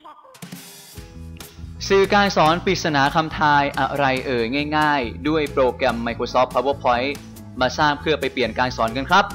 สื่อการสอนปริศนาคำทายอะไรง่ายๆด้วยโปรแกรม Microsoft PowerPoint มาสร้างเพื่อไปเปลี่ยนการสอนกันครับ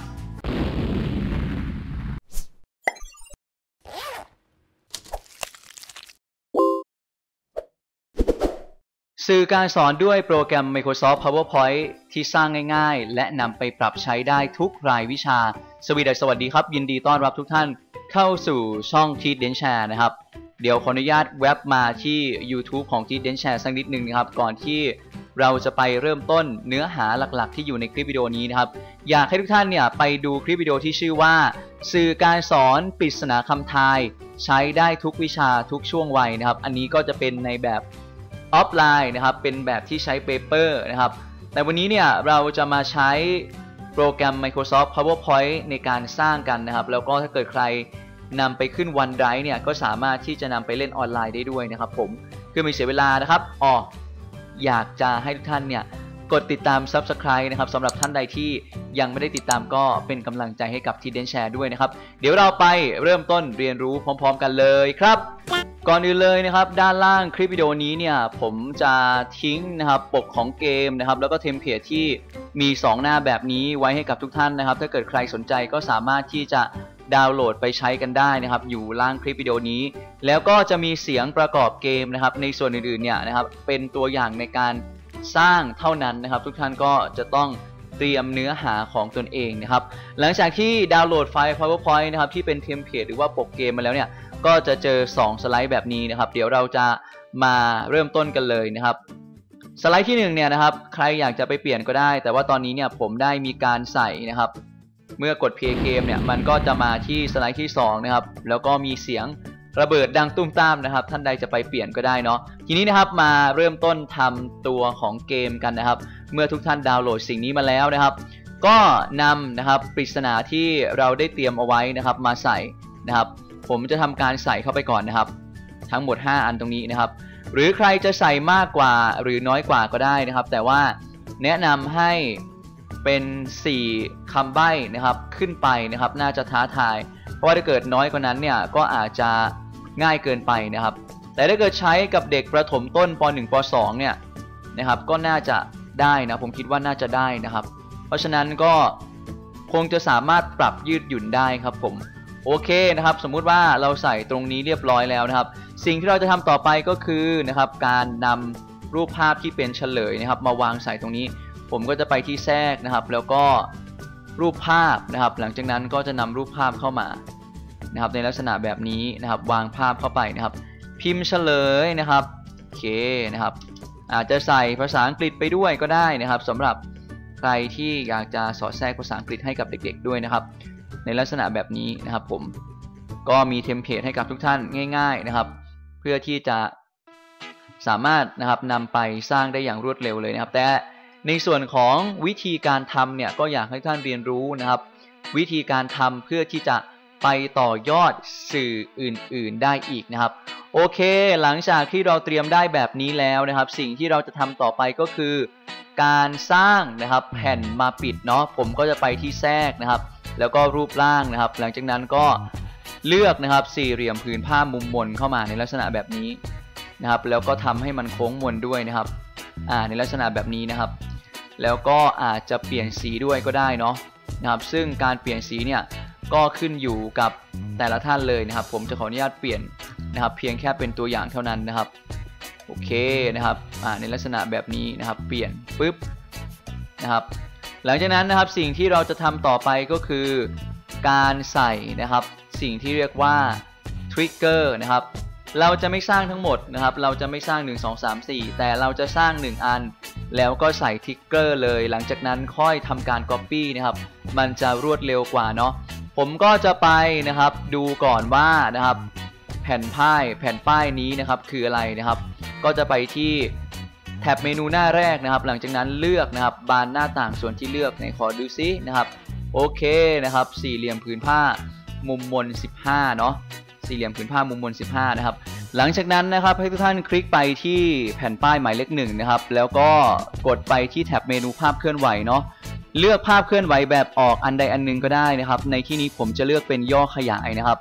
สื่อการสอนด้วยโปรแกรม Microsoft PowerPoint ที่สร้างง่ายๆและนำไปปรับใช้ได้ทุกรายวิชาสวัสดีครับยินดีต้อนรับทุกท่านเข้าสู่ช่อง Teach-Share นะครับเดี๋ยวขออนุญาตแวบมาที่ YouTube ของ Teach-Share สักนิดนึงนะครับก่อนที่เราจะไปเริ่มต้นเนื้อหาหลักๆที่อยู่ในคลิปวิดีโอนี้นะครับอยากให้ทุกท่านเนี่ยไปดูคลิปวิดีโอที่ชื่อว่าสื่อการสอนปริศนาคำทายใช้ได้ทุกวิชาทุกช่วงวัยนะครับอันนี้ก็จะเป็นในแบบออฟไลน์นะครับเป็นแบบที่ใช้เปเปอร์นะครับแต่วันนี้เนี่ยเราจะมาใช้โปรแกรม Microsoft PowerPoint ในการสร้างกันนะครับแล้วก็ถ้าเกิดใครนำไปขึ้น OneDrive เนี่ยก็สามารถที่จะนำไปเล่นออนไลน์ได้ด้วยนะครับผมคือไม่เสียเวลานะครับอยากจะให้ทุกท่านเนี่ยกดติดตาม Subscribe นะครับสำหรับท่านใดที่ยังไม่ได้ติดตามก็เป็นกำลังใจให้กับ Teach-Share ด้วยนะครับเดี๋ยวเราไปเริ่มต้นเรียนรู้พร้อมๆกันเลยครับก่อนอื่นเลยนะครับด้านล่างคลิปวิดีโอนี้เนี่ยผมจะทิ้งนะครับปกของเกมนะครับแล้วก็เทมเพลตที่มี2หน้าแบบนี้ไว้ให้กับทุกท่านนะครับถ้าเกิดใครสนใจก็สามารถที่จะดาวน์โหลดไปใช้กันได้นะครับอยู่ล่างคลิปวิดีโอนี้แล้วก็จะมีเสียงประกอบเกมนะครับในส่วนอื่นๆเนี่ยนะครับเป็นตัวอย่างในการสร้างเท่านั้นนะครับทุกท่านก็จะต้องเตรียมเนื้อหาของตนเองนะครับหลังจากที่ดาวน์โหลดไฟล์ PowerPoint นะครับที่เป็นเทมเพลตหรือว่าปกเกมมาแล้วเนี่ยก็จะเจอ2สไลด์แบบนี้นะครับเดี๋ยวเราจะมาเริ่มต้นกันเลยนะครับสไลด์ที่1เนี่ยนะครับใครอยากจะไปเปลี่ยนก็ได้แต่ว่าตอนนี้เนี่ยผมได้มีการใส่นะครับเมื่อกด play game เนี่ยมันก็จะมาที่สไลด์ที่2นะครับแล้วก็มีเสียงระเบิดดังตุ้มตามนะครับท่านใดจะไปเปลี่ยนก็ได้เนาะทีนี้นะครับมาเริ่มต้นทำตัวของเกมกันนะครับเมื่อทุกท่านดาวน์โหลดสิ่งนี้มาแล้วนะครับก็นำนะครับปริศนาที่เราได้เตรียมเอาไว้นะครับมาใส่นะครับผมจะทำการใส่เข้าไปก่อนนะครับทั้งหมด5อันตรงนี้นะครับหรือใครจะใส่มากกว่าหรือน้อยกว่าก็ได้นะครับแต่ว่าแนะนำให้เป็น4คำใบ้นะครับขึ้นไปนะครับน่าจะท้าทายเพราะว่าถ้าเกิดน้อยกว่านั้นเนี่ยก็อาจจะง่ายเกินไปนะครับแต่ถ้าเกิดใช้กับเด็กประถมต้นป .1 ป .2 เนี่ยนะครับก็น่าจะได้นะผมคิดว่าน่าจะได้นะครับเพราะฉะนั้นก็คงจะสามารถปรับยืดหยุ่นได้ครับผมโอเคนะครับสมมุติว่าเราใส่ตรงนี้เรียบร้อยแล้วนะครับสิ่งที่เราจะทำต่อไปก็คือนะครับการนำรูปภาพที่เป็นเฉลยนะครับมาวางใส่ตรงนี้ผมก็จะไปที่แทรกนะครับแล้วก็รูปภาพนะครับหลังจากนั้นก็จะนำรูปภาพเข้ามานะครับในลักษณะแบบนี้นะครับวางภาพเข้าไปนะครับพิมพ์เฉลยนะครับโอเคนะครับอาจจะใส่ภาษาอังกฤษไปด้วยก็ได้นะครับสำหรับใครที่อยากจะสอดแทรกภาษาอังกฤษให้กับเด็กๆด้วยนะครับในลักษณะแบบนี้นะครับผมก็มีเทมเพลตให้กับทุกท่านง่ายๆนะครับเพื่อที่จะสามารถนะครับนำไปสร้างได้อย่างรวดเร็วเลยนะครับแต่ในส่วนของวิธีการทำเนี่ยก็อยากให้ท่านเรียนรู้นะครับวิธีการทำเพื่อที่จะไปต่อยอดสื่ออื่นๆได้อีกนะครับโอเคหลังจากที่เราเตรียมได้แบบนี้แล้วนะครับสิ่งที่เราจะทำต่อไปก็คือการสร้างนะครับแผ่นมาปิดเนาะผมก็จะไปที่แทรกนะครับแล้วก็รูปร่างนะครับหลังจากนั้นก็เลือกนะครับสี่เหลี่ยมผืนผ้ามุมมนเข้ามาในลักษณะแบบนี้นะครับแล้วก็ทำให้มันโค้งมนด้วยนะครับในลักษณะแบบนี้นะครับแล้วก็อาจจะเปลี่ยนสีด้วยก็ได้เนาะนะครับซึ่งการเปลี่ยนสีเนี่ยก็ขึ้นอยู่กับแต่ละท่านเลยนะครับผมจะขออนุญาตเปลี่ยนนะครับเพียงแค่เป็นตัวอย่างเท่านั้นนะครับโอเคนะครับในลักษณะแบบนี้นะครับเปลี่ยนปุ๊บนะครับหลังจากนั้นนะครับสิ่งที่เราจะทำต่อไปก็คือการใส่นะครับสิ่งที่เรียกว่าทริกเกอร์นะครับเราจะไม่สร้างทั้งหมดนะครับเราจะไม่สร้าง1 2 3 4แต่เราจะสร้าง1อันแล้วก็ใส่ทริกเกอร์เลยหลังจากนั้นค่อยทำการ Copy นะครับมันจะรวดเร็วกว่าเนาะผมก็จะไปนะครับดูก่อนว่านะครับแผ่นป้ายนี้นะครับคืออะไรนะครับก็จะไปที่แท็บเมนูหน้าแรกนะครับหลังจากนั้นเลือกนะครับบานหน้าต่างส่วนที่เลือกในขอดูซินะครับโอเคนะครับสี่เหลี่ยมผืนผ้ามุมมน15เนาะสี่เหลี่ยมผืนผ้ามุมมน15นะครับหลังจากนั้นนะครับให้ทุกท่านคลิกไปที่แผ่นป้ายหมายเลข1นะครับแล้วก็กดไปที่แท็บเมนูภาพเคลื่อนไหวเนาะเลือกภาพเคลื่อนไหวแบบออกอันใดอันหนึ่งก็ได้นะครับในที่นี้ผมจะเลือกเป็นย่อขยายนะครับ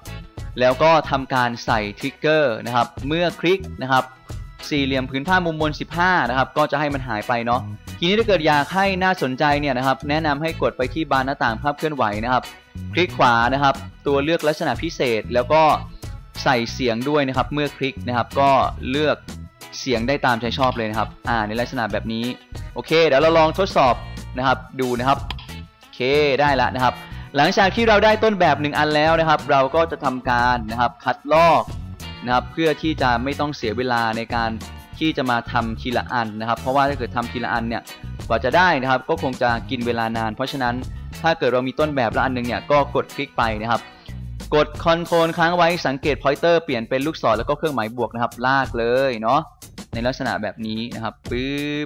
แล้วก็ทำการใส่ทริกเกอร์นะครับเมื่อคลิกนะครับสี่เหลี่ยมผืนผ้ามุมบน15นะครับก็จะให้มันหายไปเนาะทีนี้ถ้าเกิดอยากให้น่าสนใจเนี่ยนะครับแนะนำให้กดไปที่บานหน้าต่างภาพเคลื่อนไหวนะครับคลิกขวานะครับตัวเลือกลักษณะพิเศษแล้วก็ใส่เสียงด้วยนะครับเมื่อคลิกนะครับก็เลือกเสียงได้ตามใจชอบเลยนะครับในลักษณะแบบนี้โอเคเดี๋ยวเราลองทดสอบนะครับดูนะครับโอเคได้แล้วนะครับหลังจากที่เราได้ต้นแบบ1อันแล้วนะครับเราก็จะทำการนะครับคัดลอกนะครับเพื่อที่จะไม่ต้องเสียเวลาในการที่จะมาทำทีละอันนะครับเพราะว่าถ้าเกิดทำทีละอันเนี่ยกว่าจะได้นะครับก็คงจะกินเวลานานเพราะฉะนั้นถ้าเกิดเรามีต้นแบบละอันนึงเนี่ยก็กดคลิกไปนะครับกดคอนโทรลค้างไว้สังเกตพอยเตอร์เปลี่ยนเป็นลูกศรแล้วก็เครื่องหมายบวกนะครับลากเลยเนาะในลักษณะแบบนี้นะครับปึ๊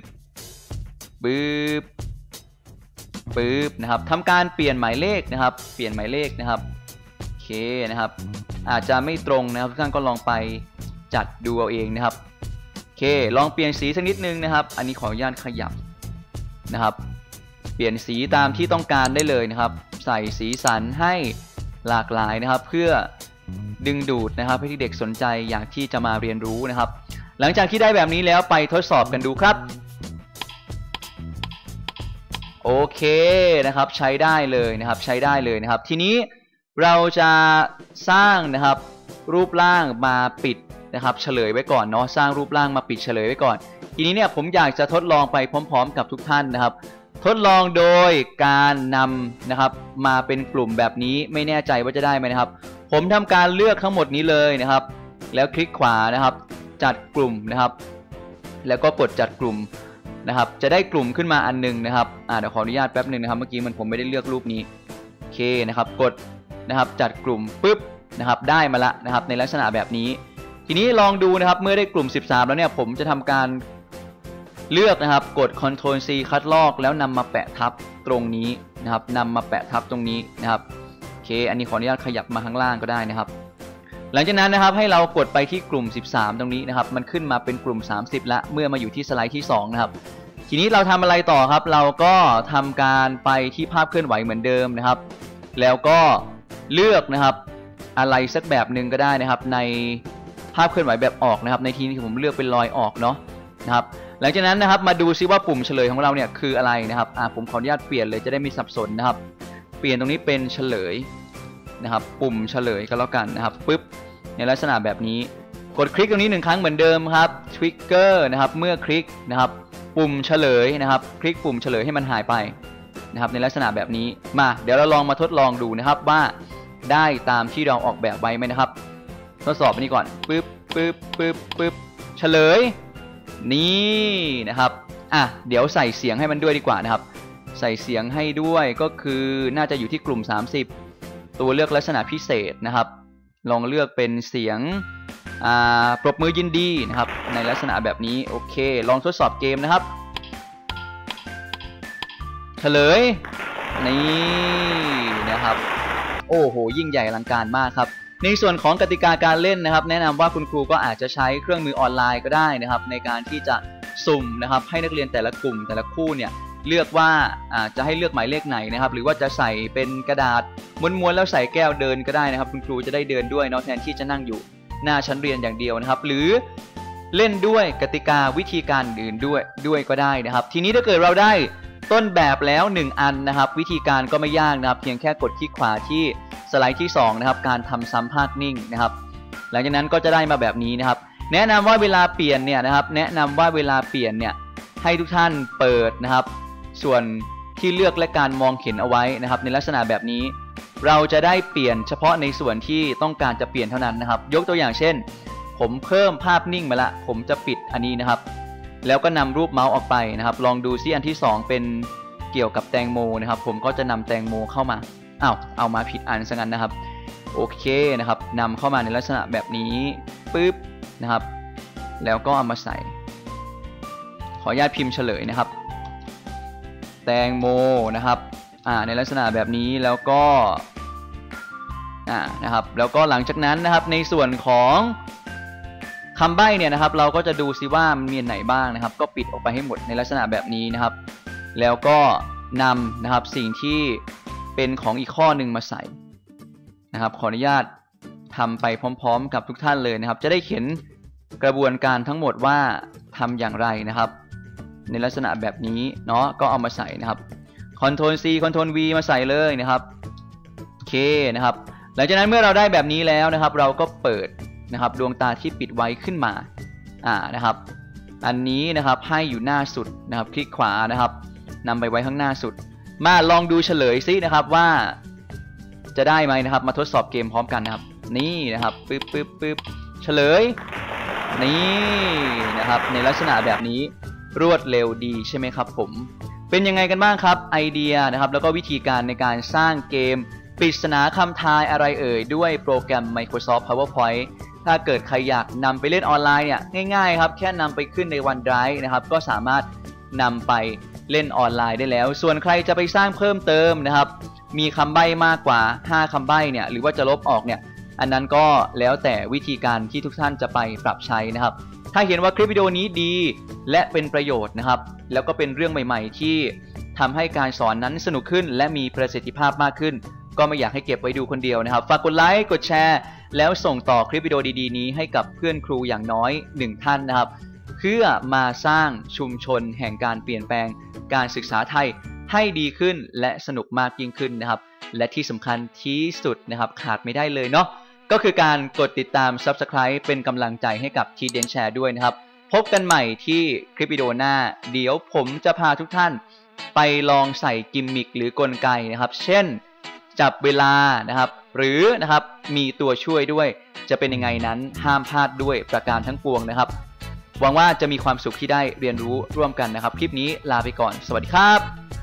บนะครับทำการเปลี่ยนหมายเลขนะครับเปลี่ยนหมายเลขนะครับโอเคนะครับอาจจะไม่ตรงนะครับทุกท่านก็ลองไปจัดดูเอาเองนะครับโอเคลองเปลี่ยนสีสักนิดนึงนะครับอันนี้ขออนุญาตขยับนะครับเปลี่ยนสีตามที่ต้องการได้เลยนะครับใส่สีสันให้หลากหลายนะครับเพื่อดึงดูดนะครับให้เด็กสนใจอยากที่จะมาเรียนรู้นะครับหลังจากที่ได้แบบนี้แล้วไปทดสอบกันดูครับโอเคนะครับใช้ได้เลยนะครับใช้ได้เลยนะครับทีนี้เราจะสร้างนะครับรูปร่างมาปิดนะครับเฉลยไว้ก่อนเนาะสร้างรูปร่างมาปิดเฉลยไว้ก่อนทีนี้เนี่ยผมอยากจะทดลองไปพร้อมๆกับทุกท่านนะครับทดลองโดยการนำนะครับมาเป็นกลุ่มแบบนี้ไม่แน่ใจว่าจะได้ไหมนะครับผมทำการเลือกทั้งหมดนี้เลยนะครับแล้วคลิกขวานะครับจัดกลุ่มนะครับแล้วก็กดจัดกลุ่มนะครับจะได้กลุ่มขึ้นมาอันนึงนะครับเดี๋ยวขออนุญาตแป๊บนึงนะครับเมื่อกี้ผมไม่ได้เลือกรูปนี้โอเคนะครับกดนะครับจัดกลุ่มปุ๊บนะครับได้มาละนะครับในลักษณะแบบนี้ทีนี้ลองดูนะครับเมื่อได้กลุ่ม13แล้วเนี่ยผมจะทำการเลือกนะครับกด Ctrl C คัดลอกแล้วนำมาแปะทับตรงนี้นะครับนำมาแปะทับตรงนี้นะครับโอเคอันนี้ขออนุญาตขยับมาข้างล่างก็ได้นะครับหลังจากนั้นนะครับให้เรากดไปที่กลุ่ม13ตรงนี้นะครับมันขึ้นมาเป็นกลุ่ม30ละเมื่อมาอยู่ที่สไลด์ที่2นะครับทีนี้เราทำอะไรต่อครับเราก็ทำการไปที่ภาพเคลื่อนไหวเหมือนเดิมนะครับแล้วก็เลือกนะครับอะไรสักแบบหนึ่งก็ได้นะครับในภาพเคลื่อนไหวแบบออกนะครับในที่นี้ผมเลือกเป็นรอยออกเนาะนะครับหลังจากนั้นนะครับมาดูซิว่าปุ่มเฉลยของเราเนี่ยคืออะไรนะครับผมขออนุญาตเปลี่ยนเลยจะได้ไม่สับสนนะครับเปลี่ยนตรงนี้เป็นเฉลยนะครับปุ่มเฉลยก็แล้วกันนะครับปึ๊บในลักษณะแบบนี้กดคลิกตรงนี้1ครั้งเหมือนเดิมครับทริกเกอร์นะครับเมื่อคลิกนะครับปุ่มเฉลยนะครับคลิกปุ่มเฉลยให้มันหายไปนะครับในลักษณะแบบนี้มาเดี๋ยวเราลองมาทดลองดูนะครับว่าได้ตามที่เราออกแบบไว้ไหมนะครับทดสอบอันนี้ก่อนปึ๊บเฉลยนี่นะครับเดี๋ยวใส่เสียงให้มันด้วยดีกว่านะครับใส่เสียงให้ด้วยก็คือน่าจะอยู่ที่กลุ่ม30ตัวเลือกลักษณะพิเศษนะครับลองเลือกเป็นเสียงปรบมือยินดีนะครับในลักษณะแบบนี้โอเคลองทดสอบเกมนะครับเฉลยนี่นะครับโอ้โหยิ่งใหญ่อลังการมากครับในส่วนของกติกาการเล่นนะครับแนะนำว่าคุณครูก็อาจจะใช้เครื่องมือออนไลน์ก็ได้นะครับในการที่จะสุ่มนะครับให้นักเรียนแต่ละกลุ่มแต่ละคู่เนี่ยเลือกว่าจะให้เลือกหมายเลขไหนนะครับหรือว่าจะใส่เป็นกระดาษม้วนๆแล้วใส่แก้วเดินก็ได้นะครับคุณครูจะได้เดินด้วยเนาะแทนที่จะนั่งอยู่หน้าชั้นเรียนอย่างเดียวนะครับหรือเล่นด้วยกติกาวิธีการอื่นด้วยก็ได้นะครับทีนี้ถ้าเกิดเราได้ต้นแบบแล้ว1อันนะครับวิธีการก็ไม่ยากนะครับเพียงแค่กดคลิกขวาที่สไลด์ที่2นะครับการทำซ้ำภาพนิ่งนะครับหลังจากนั้นก็จะได้มาแบบนี้นะครับแนะนำว่าเวลาเปลี่ยนเนี่ยนะครับแนะนำว่าเวลาเปลี่ยนเนี่ยให้ทุกท่านเปิดนะครับส่วนที่เลือกและการมองเห็นเอาไว้นะครับในลักษณะแบบนี้เราจะได้เปลี่ยนเฉพาะในส่วนที่ต้องการจะเปลี่ยนเท่านั้นนะครับยกตัวอย่างเช่นผมเพิ่มภาพนิ่งมาละผมจะปิดอันนี้นะครับแล้วก็นำรูปเมาส์ออกไปนะครับลองดูซิอันที่2เป็นเกี่ยวกับแตงโมนะครับผมก็จะนำแตงโมเข้ามาเอามาผิดอันซะงั้นนะครับโอเคนะครับนำเข้ามาในลักษณะแบบนี้ปึ๊บนะครับแล้วก็เอามาใส่ขออนุญาตพิมพ์เฉลยนะครับแตงโมนะครับในลักษณะแบบนี้แล้วก็นะครับแล้วก็หลังจากนั้นนะครับในส่วนของคำใบ้เนี่ยนะครับเราก็จะดูซิว่ามันมีไหนบ้างนะครับก็ปิดออกไปให้หมดในลักษณะแบบนี้นะครับแล้วก็นำนะครับสิ่งที่เป็นของอีกข้อหนึ่งมาใส่นะครับขออนุญาตทำไปพร้อมๆกับทุกท่านเลยนะครับจะได้เห็นกระบวนการทั้งหมดว่าทำอย่างไรนะครับในลักษณะแบบนี้เนาะก็เอามาใส่นะครับ Ctrl C Ctrl V มาใส่เลยนะครับโอเคนะครับหลังจากนั้นเมื่อเราได้แบบนี้แล้วนะครับเราก็เปิดนะครับดวงตาที่ปิดไว้ขึ้นมานะครับอันนี้นะครับให้อยู่หน้าสุดนะครับคลิกขวานะครับนำไปไว้ข้างหน้าสุดมาลองดูเฉลยซินะครับว่าจะได้ไหมนะครับมาทดสอบเกมพร้อมกันนะครับนี่นะครับปึ๊บเฉลยนี่นะครับในลักษณะแบบนี้รวดเร็วดีใช่ไหมครับผมเป็นยังไงกันบ้างครับไอเดียนะครับแล้วก็วิธีการในการสร้างเกมปริศนาคำทายอะไรเอ่ยด้วยโปรแกรม Microsoft PowerPoint ถ้าเกิดใครอยากนำไปเล่นออนไลน์เนี่ยง่ายๆครับแค่นำไปขึ้นใน OneDrive นะครับก็สามารถนำไปเล่นออนไลน์ได้แล้วส่วนใครจะไปสร้างเพิ่มเติมนะครับมีคำใบ้มากกว่า5คำใบ้เนี่ยหรือว่าจะลบออกเนี่ยอันนั้นก็แล้วแต่วิธีการที่ทุกท่านจะไปปรับใช้นะครับถ้าเห็นว่าคลิปวิดีโอนี้ดีและเป็นประโยชน์นะครับแล้วก็เป็นเรื่องใหม่ๆที่ทำให้การสอนนั้นสนุกขึ้นและมีประสิทธิภาพมากขึ้นก็ไม่อยากให้เก็บไว้ดูคนเดียวนะครับฝากกดไลค์กดแชร์แล้วส่งต่อคลิปวิดีโอดีๆนี้ให้กับเพื่อนครูอย่างน้อย1ท่านนะครับเพื่อมาสร้างชุมชนแห่งการเปลี่ยนแปลงการศึกษาไทยให้ดีขึ้นและสนุกมากยิ่งขึ้นนะครับและที่สำคัญที่สุดนะครับขาดไม่ได้เลยเนาะก็คือการกดติดตาม Subscribe เป็นกำลังใจให้กับทีเดนแชร์ด้วยนะครับพบกันใหม่ที่คลิปวิดีโอหน้าเดี๋ยวผมจะพาทุกท่านไปลองใส่กิมมิคหรือกลไกนะครับเช่นจับเวลานะครับหรือนะครับมีตัวช่วยด้วยจะเป็นยังไงนั้นห้ามพลาดด้วยประการทั้งปวงนะครับหวังว่าจะมีความสุขที่ได้เรียนรู้ร่วมกันนะครับคลิปนี้ลาไปก่อนสวัสดีครับ